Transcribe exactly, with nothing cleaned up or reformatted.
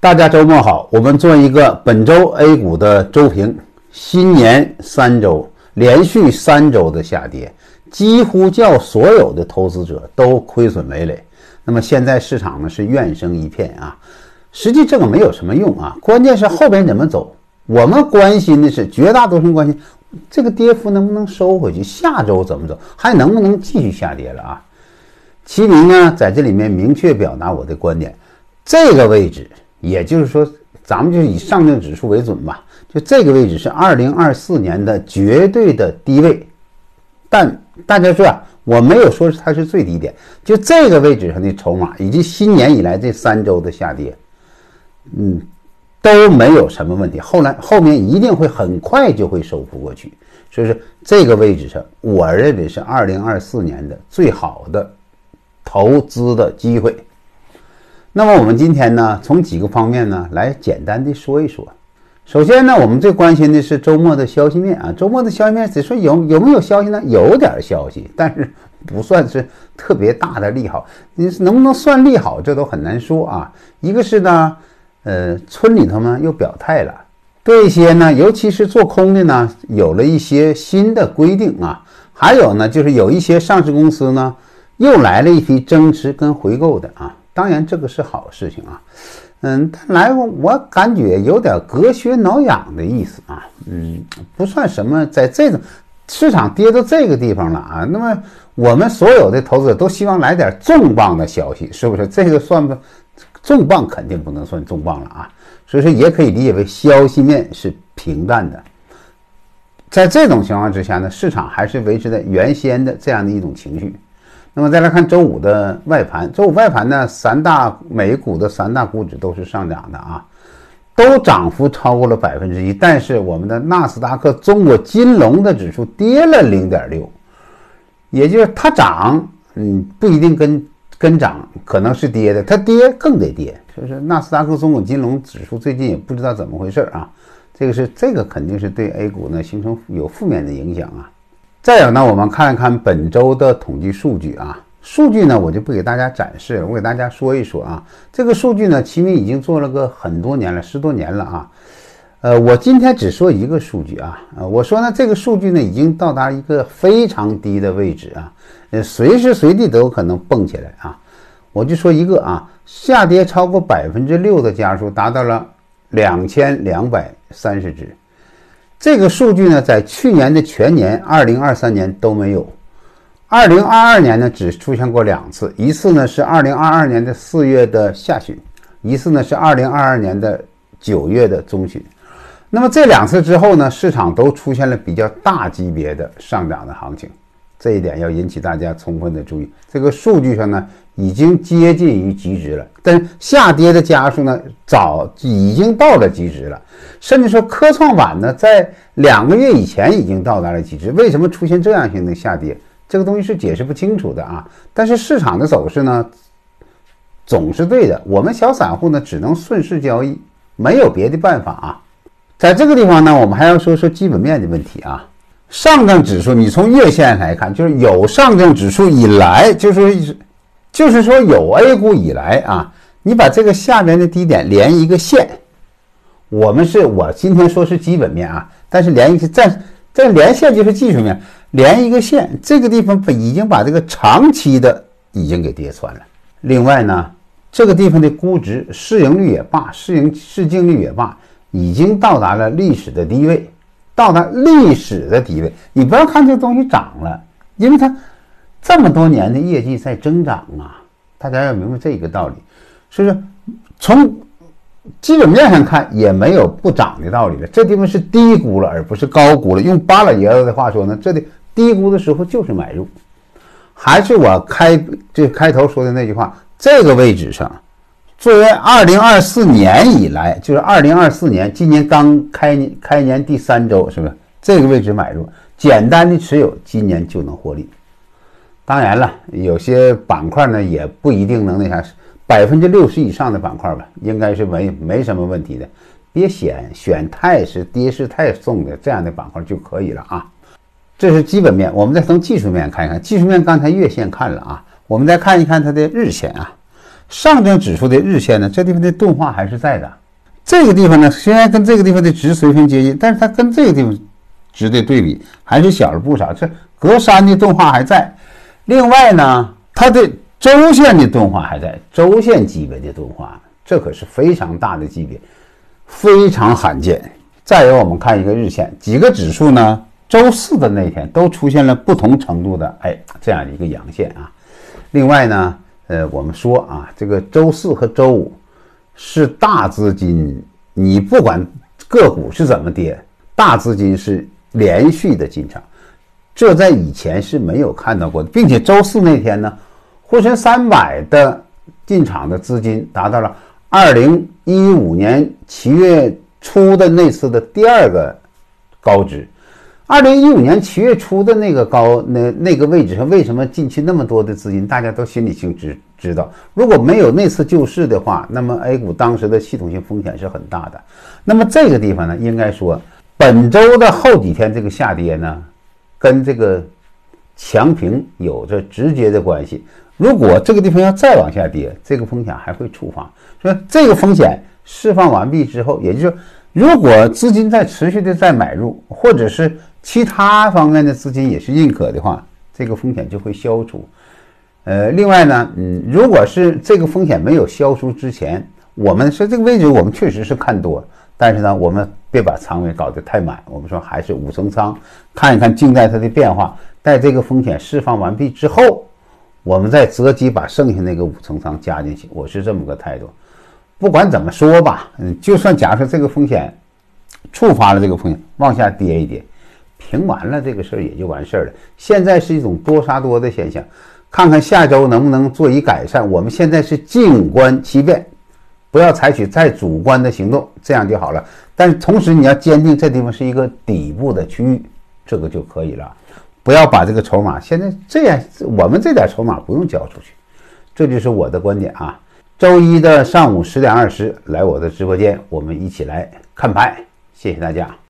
大家周末好，我们做一个本周 A 股的周评。新年三周连续三周的下跌，几乎叫所有的投资者都亏损累累。那么现在市场呢是怨声一片啊。实际这个没有什么用啊，关键是后边怎么走。我们关心的是，绝大多数人关心这个跌幅能不能收回去，下周怎么走，还能不能继续下跌了啊？齐明呢在这里面明确表达我的观点，这个位置，也就是说咱们就以上证指数为准吧，就这个位置是二零二四年的绝对的低位。但大家说啊，我没有说它是最低点，就这个位置上的筹码以及新年以来这三周的下跌，嗯，都没有什么问题，后来后面一定会很快就会收复过去。所以说这个位置上，我认为是二零二四年的最好的投资的机会。那么我们今天呢，从几个方面呢来简单的说一说。首先呢，我们最关心的是周末的消息面啊。周末的消息面，只说有有没有消息呢？有点消息，但是不算是特别大的利好。你能不能算利好，这都很难说啊。一个是呢，呃，村里头呢又表态了，对一些呢，尤其是做空的呢，有了一些新的规定啊。还有呢，就是有一些上市公司呢，又来了一批增持跟回购的啊。当然这个是好事情啊，嗯，但来我感觉有点隔靴挠痒的意思啊，嗯，不算什么，在这种市场跌到这个地方了啊，那么我们所有的投资者都希望来点重磅的消息，是不是？这个算不重磅，肯定不能算重磅了啊，所以说也可以理解为消息面是平淡的。在这种情况之下呢，市场还是维持在原先的这样的一种情绪。那么再来看周五的外盘，周五外盘呢，三大美股的三大股指都是上涨的啊，都涨幅超过了百分之一。但是我们的纳斯达克中国金融的指数跌了 零点六， 也就是它涨，嗯，不一定跟跟涨，可能是跌的，它跌更得跌。就是纳斯达克中国金融指数最近也不知道怎么回事啊，这个是这个肯定是对 A 股呢形成有负面的影响啊。再有呢，我们看一看本周的统计数据啊。数据呢，我就不给大家展示了，我给大家说一说啊。这个数据呢，齐明已经做了个很多年了，十多年了啊。呃，我今天只说一个数据啊。呃，我说呢，这个数据呢，已经到达一个非常低的位置啊，呃，随时随地都有可能蹦起来啊。我就说一个啊，下跌超过百分之六的家数达到了两千两百三十只。这个数据呢，在去年的全年二零二三年都没有，二零二二年呢只出现过两次，一次呢是二零二二年的四月的下旬，一次呢是二零二二年的九月的中旬。那么这两次之后呢，市场都出现了比较大级别的上涨的行情，这一点要引起大家充分的注意。这个数据上呢已经接近于极值了，但是下跌的家数呢早已经到了极值了，甚至说科创板呢在两个月以前已经到达了极值。为什么出现这样性的下跌？这个东西是解释不清楚的啊。但是市场的走势呢总是对的，我们小散户呢只能顺势交易，没有别的办法啊。在这个地方呢，我们还要说说基本面的问题啊。上证指数你从月线来看，就是有上证指数以来，就是就是说有 A 股以来啊，你把这个下边的低点连一个线，我们是我今天说是基本面啊，但是连一个在在连线就是技术面，连一个线，这个地方已经把这个长期的已经给跌穿了。另外呢，这个地方的估值、市盈率也罢，市盈市净率也罢，已经到达了历史的低位。到达历史的低位，你不要看这东西涨了，因为它这么多年的业绩在增长啊，大家要明白这个道理。所以说从基本面上看也没有不涨的道理了，这地方是低估了而不是高估了。用巴老爷子的话说呢，这里低估的时候就是买入。还是我开这开头说的那句话，这个位置上作为二零二四年以来，就是二零二四年今年刚开年开年第三周，是不是这个位置买入，简单的持有，今年就能获利。当然了，有些板块呢也不一定能那啥，百分之六十以上的板块吧，应该是没没什么问题的。别选选态势跌势太重的这样的板块就可以了啊。这是基本面，我们再从技术面看一看。技术面刚才月线看了啊，我们再看一看它的日线啊。 上证指数的日线呢，这地方的钝化还是在的。这个地方呢，虽然跟这个地方的值水平接近，但是它跟这个地方值的对比还是小了不少。这隔山的钝化还在。另外呢，它的周线的钝化还在，周线级别的钝化，这可是非常大的级别，非常罕见。再有，我们看一个日线，几个指数呢，周四的那天都出现了不同程度的哎这样一个阳线啊。另外呢，呃，我们说啊，这个周四和周五是大资金，你不管个股是怎么跌，大资金是连续的进场，这在以前是没有看到过的。并且周四那天呢，沪深三百的进场的资金达到了二零一五年七月初的那次的第二个高值。二零一五年七月初的那个高那那个位置上，为什么进去那么多的资金？大家都心里清知知道。如果没有那次救市的话，那么 A 股当时的系统性风险是很大的。那么这个地方呢，应该说本周的后几天这个下跌呢，跟这个强平有着直接的关系。如果这个地方要再往下跌，这个风险还会触发。所以这个风险释放完毕之后，也就是说，如果资金在持续的在买入，或者是其他方面的资金也是认可的话，这个风险就会消除。呃，另外呢，嗯，如果是这个风险没有消除之前，我们说这个位置我们确实是看多，但是呢，我们别把仓位搞得太满，我们说还是五成仓，看一看静待它的变化，待这个风险释放完毕之后，我们再择机把剩下那个五成仓加进去，我是这么个态度。不管怎么说吧，嗯，就算假设这个风险触发了这个风险往下跌一跌，平完了这个事儿也就完事儿了。现在是一种多杀多的现象，看看下周能不能做一改善。我们现在是静观其变，不要采取太主观的行动，这样就好了。但是同时你要坚定这地方是一个底部的区域，这个就可以了。不要把这个筹码现在这样，我们这点筹码不用交出去，这就是我的观点啊。周一的上午十点二十来我的直播间，我们一起来看牌，谢谢大家。